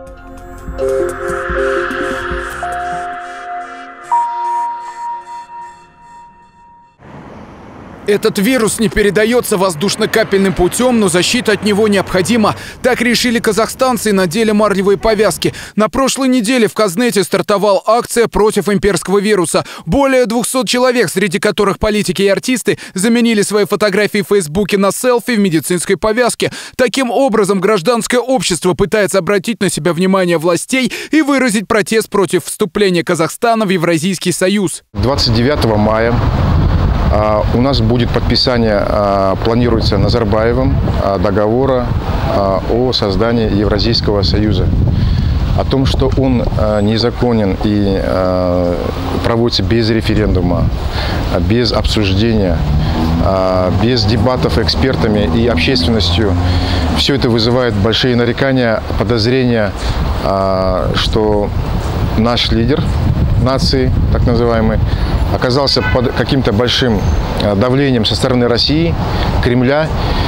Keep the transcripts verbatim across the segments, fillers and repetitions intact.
Этот вирус не передается воздушно-капельным путем, но защита от него необходима. Так решили казахстанцы и надели марлевые повязки. На прошлой неделе в Казнете стартовала акция против имперского вируса. Более двухсот человек, среди которых политики и артисты, заменили свои фотографии в Фейсбуке на селфи в медицинской повязке. Таким образом, гражданское общество пытается обратить на себя внимание властей и выразить протест против вступления Казахстана в Евразийский союз. двадцать девятого мая у нас будет подписание, планируется Назарбаевым, договора о создании Евразийского союза. О том, что он незаконен и проводится без референдума, без обсуждения, без дебатов экспертами и общественностью, все это вызывает большие нарекания, подозрения, что наш лидер нации, так называемый, оказался под каким-то большим давлением со стороны России, Кремля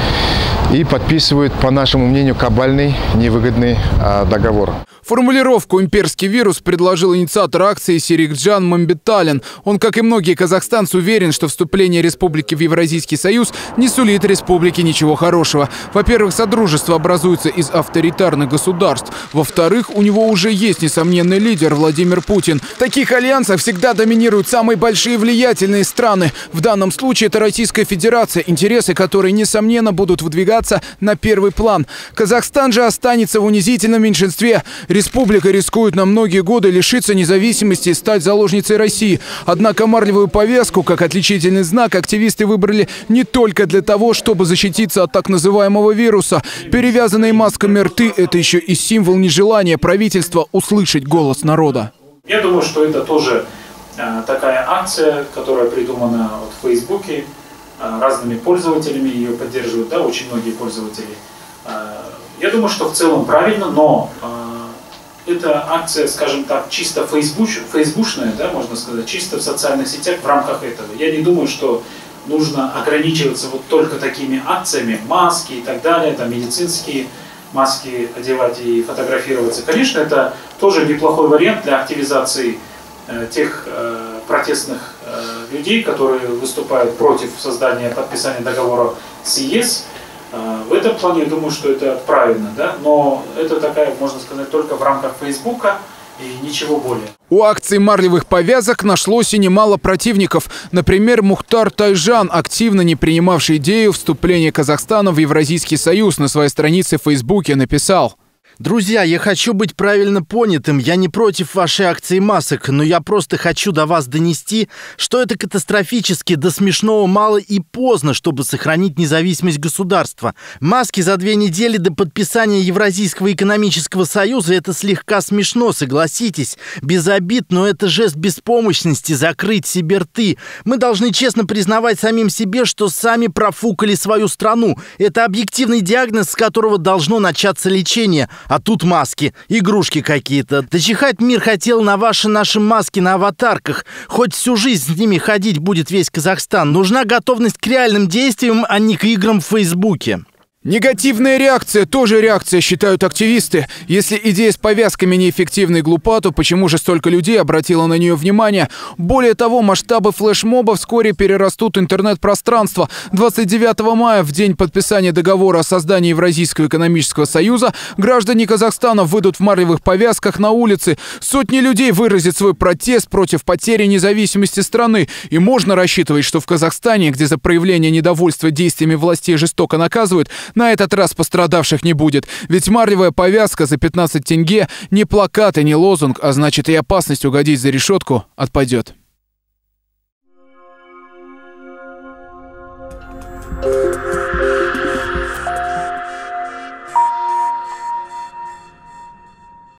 и подписывает, по нашему мнению, кабальный, невыгодный договор. Формулировку «имперский вирус» предложил инициатор акции Серикджан Мамбеталин. Он, как и многие казахстанцы, уверен, что вступление республики в Евразийский союз не сулит республике ничего хорошего. Во-первых, содружество образуется из авторитарных государств. Во-вторых, у него уже есть несомненный лидер Владимир Путин. В таких альянсах всегда доминируют самые большие влиятельные страны. В данном случае это Российская Федерация, интересы которой, несомненно, будут выдвигаться на первый план. Казахстан же останется в унизительном меньшинстве. Республика рискует на многие годы лишиться независимости и стать заложницей России. Однако марлевую повязку как отличительный знак активисты выбрали не только для того, чтобы защититься от так называемого вируса. Перевязанные масками рты – это еще и символ нежелания правительства услышать голос народа. Я думаю, что это тоже э, такая акция, которая придумана вот в Фейсбуке, э, разными пользователями ее поддерживают, да, очень многие пользователи. Э, я думаю, что в целом правильно, но э, эта акция, скажем так, чисто фейсбуч, фейсбушная, да, можно сказать, чисто в социальных сетях в рамках этого. Я не думаю, что нужно ограничиваться вот только такими акциями, маски и так далее, там медицинские маски одевать и фотографироваться. Конечно, это тоже неплохой вариант для активизации э, тех э, протестных э, людей, которые выступают против создания, подписания договора с ЕС. В этом плане я думаю, что это правильно, да? Но это такая, можно сказать, только в рамках Фейсбука и ничего более. У акции марлевых повязок нашлось и немало противников. Например, Мухтар Тайжан, активно не принимавший идею вступления Казахстана в Евразийский союз, на своей странице в Фейсбуке написал: «Друзья, я хочу быть правильно понятым. Я не против вашей акции масок, но я просто хочу до вас донести, что это катастрофически, до смешного мало и поздно, чтобы сохранить независимость государства. Маски за две недели до подписания Евразийского экономического союза – это слегка смешно, согласитесь. Без обид, но это жест беспомощности – закрыть себе рты. Мы должны честно признавать самим себе, что сами профукали свою страну. Это объективный диагноз, с которого должно начаться лечение. А тут маски, игрушки какие-то. Да чихать мир хотел на ваши наши маски на аватарках. Хоть всю жизнь с ними ходить будет весь Казахстан. Нужна готовность к реальным действиям, а не к играм в Фейсбуке». Негативная реакция – тоже реакция, считают активисты. Если идея с повязками неэффективна и глупа, то почему же столько людей обратило на нее внимание? Более того, масштабы флешмоба вскоре перерастут интернет-пространство. двадцать девятого мая, в день подписания договора о создании Евразийского экономического союза, граждане Казахстана выйдут в марлевых повязках на улицы. Сотни людей выразят свой протест против потери независимости страны. И можно рассчитывать, что в Казахстане, где за проявление недовольства действиями властей жестоко наказывают, на этот раз пострадавших не будет. Ведь марлевая повязка за пятнадцать тенге не плакат и не лозунг, а значит и опасность угодить за решетку отпадет.